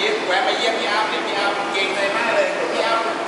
แวะมาเยี่ยมพี่อ้ำเนี่ยพี่อ้ำเก่งใจมากเลยพี่อ้ำ